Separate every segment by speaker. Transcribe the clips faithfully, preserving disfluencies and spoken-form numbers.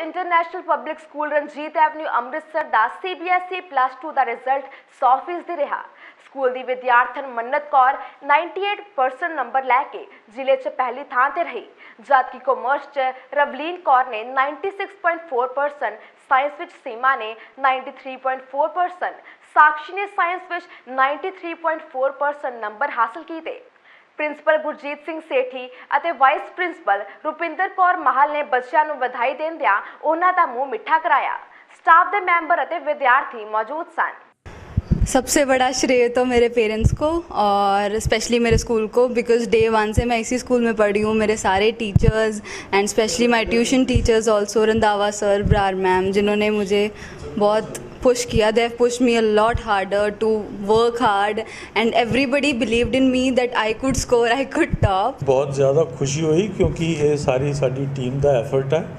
Speaker 1: International public school Ranjit avenue Amritsar का C B S E plus two का result सौ फीसदी रहा। स्कूल की विद्यार्थन मन्नत कौर अट्ठानवे परसेंट नंबर लैके जिले च पहली थां ते रही, जबकि कॉमर्स च रवलीन कौर ने छियानवे पॉइंट चार परसेंट, साइंस विच सीमा ने तिरानवे पॉइंट चार परसेंट, साक्षी ने साइंस विच तिरानवे पॉइंट चार परसेंट नंबर हासिल किए। प्रिंसीपल गुरजीत सिंह सेठी और वाइस प्रिंसीपल रुपिंदर कौर महल ने बच्चों को बधाई देंदियां उन्हां दा मुँह मिठा कराया। स्टाफ के मैंबर और विद्यार्थी मौजूद सन।
Speaker 2: सबसे बड़ा श्रेय तो मेरे पेरेंट्स को और स्पेशली मेरे स्कूल को, बिकॉज डे वन से मैं इसी स्कूल में पढ़ी हूँ। मेरे सारे teachers and specially my tuition teachers also, Randhawa sir, Brar ma'am, जिन्होंने मुझे बहुत पुश किया। They have pushed me a lot harder to work hard and everybody believed in me that I could score, I could top.
Speaker 3: बहुत ज़्यादा खुशी हुई क्योंकि ये सारी साडी टीम का एफर्ट है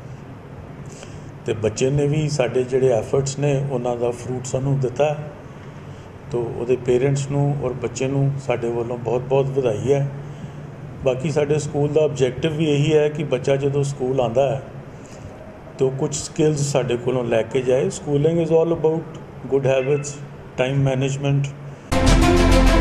Speaker 3: तो बच्चे ने भी साडे जिहड़े एफर्ट्स ने उन्हां दा फ्रूट सानूं दिता। तो वो पेरेंट्स नूं और बच्चे नूं साडे वालों बहुत बहुत बधाई है। बाकी साडे स्कूल का ऑब्जैक्टिव भी यही है कि बच्चा जो स्कूल आंदा है तो कुछ स्किल्स साडे कोलों लैके जाए। Schooling is all about good habits, time management.